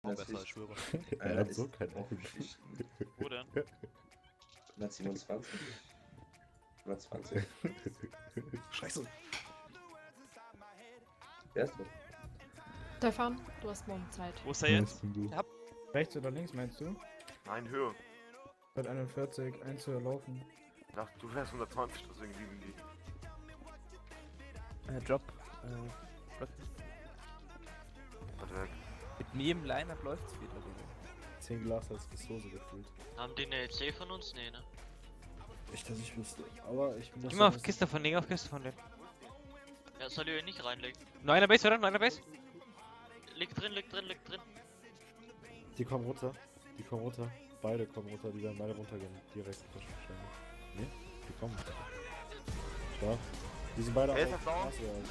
auch besser, ich schwöre. Er hat so kein Auge. Wo denn? 127. 120. Scheiße. Wer ist das? Stefan, du hast morgen Zeit. Wo ist er jetzt? Ja. Rechts oder links meinst du? Nein, Höhe. 141, 1 höher laufen. Ach, du wärst 120, deswegen liegen die. Drop. Warte weg. Mit mir im Line-Up läuft's wieder, Digga. 10 Glas als Ressource gefühlt. Haben die eine LC von uns? Nee, ne? Nicht, dass ich wüsste. Aber ich bin Geh mal auf Kiste von denen, auf Kiste von denen. Ja, soll ich nicht reinlegen? Nur einer Base, oder? Nur einer Base? Liegt drin, liegt drin, liegt drin. Die kommen runter. Die kommen runter. Beide kommen runter. Die werden beide runtergehen. Direkt wahrscheinlich. Ne? Die kommen. Stark. Die sind beide Wer ist auf das down? Straße, Alter.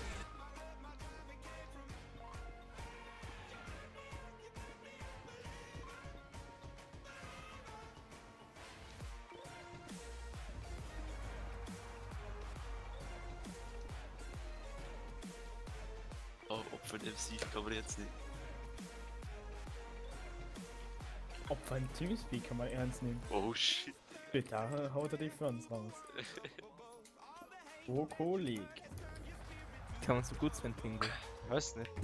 Oh, Opfer MC kann man jetzt nicht. Opfer im Teamspeak kann man ernst nehmen. Oh shit. Bitte haut er die für uns raus. Wo Kolik? Kann man so gut Sven Pingo. Weiß nicht.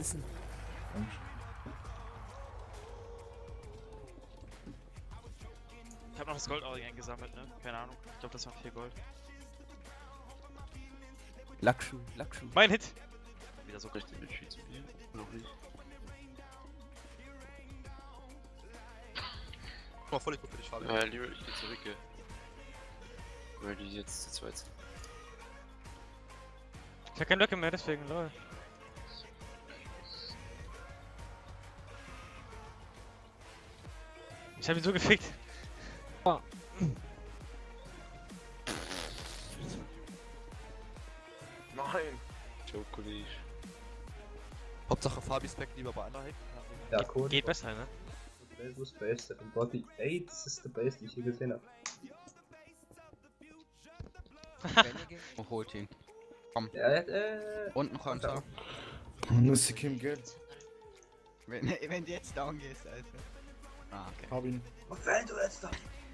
Ich hab noch das Goldauring eingesammelt, ne? Keine Ahnung. Ich glaube, das waren 4 Gold. Lackschuh, Lackschuh. Mein Hit! Wieder so richtig mit viel zu viel. Noch nicht. Guck mal, voll gut für dich, Fabian. Ja, lieber, ich geh zurück, ja. Weil die jetzt zu zweit sind. Ich hab keinen Löcke mehr, deswegen, lol. Ich hab ihn so gefickt. Oh. Nein! Schokolade. Hauptsache Fabi speckt lieber bei Einheit. Ja, cool. Geht besser, ne? Wo ist Base? Ey, das ist die Base, die ich hier gesehen habe. Oh, holt ihn. Ja, Unten runter. Nur ist die Kim Geld. Wenn du jetzt down gehst, Alter. Ah, okay. Hab ihn. Wo fällt du jetzt da?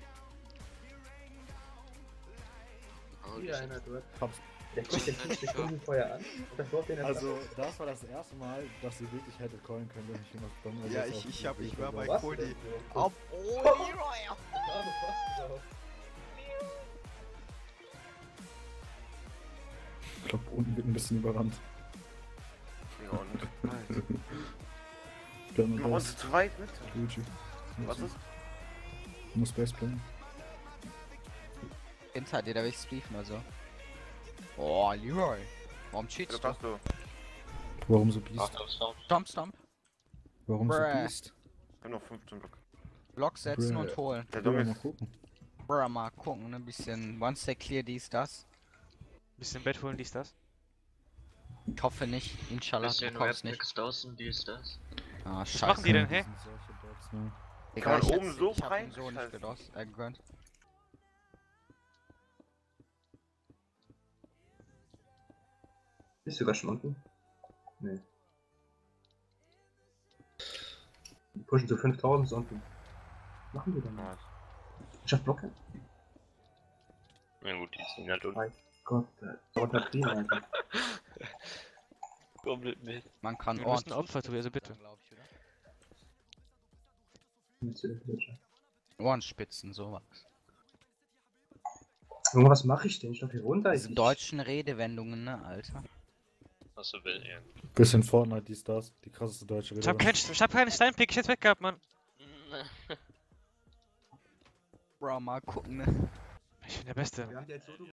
Oh, Hier einer dort. Hab's. Der kriegt den 5 Sekunden vorher an und das Wort den Also, das war das erste Mal, dass sie wirklich hätte callen können, wenn ich jemand dumm Ja, ich war bei Was Cody. denn so? Ob, oh, Leroy! Ja, du passt drauf. Ich glaube, unten wird ein bisschen überrannt. Ja, und? Nice. Dann Wir machen zu weit mit. Luigi. Was ist? Muss Base bleiben. Hinter dir, da will ich spleefen, also. Oh, Leroy. Warum cheatst Da du? passt du. Warum so Beast? Stomp, Stomp. Warum so Bruh. Beast? Ich hab noch 15 Block. Block setzen Bruh. und holen. Der Ja, Dumme mal ist. gucken. Bruh, mal gucken, ne? Ein bisschen One-Stack Clear, dies, das. Bisschen Bett holen, dies, das. Ich hoffe nicht. Inshallah, du kommst nicht. Außen, die ist das. Ah, Was machen die scheiße. denn, hä? Das sind solche Dots, ne? Egal, man ich oben hätt's- so ich hab rein? ihn so nicht Scheiße. gedost, gegönnt. Ist sogar schwanken? Nee. Die pushen zu 5000 Sonden. Machen die dann nicht. Nice. Schafft Blocke? Na gut, die sind halt unten. Mein Gott, der Clean einfach. Komplett mit. Man kann Wir müssen ordentlich. Opfer tun, also bitte. Glaub ich, oder? Mit Silbergletscher. Ohrenspitzen, sowas. Junge, was mache ich denn? Ich doch hier runter. Diese deutschen Redewendungen, ne, Alter. Was du willst, ja. Bisschen Fortnite, dies, das. Die krasseste deutsche Ich hab keinen Steinpick, ich hätt's weg gehabt, Mann. Bro, mal gucken, ne. Ich bin der Beste. Wir haben die jetzt so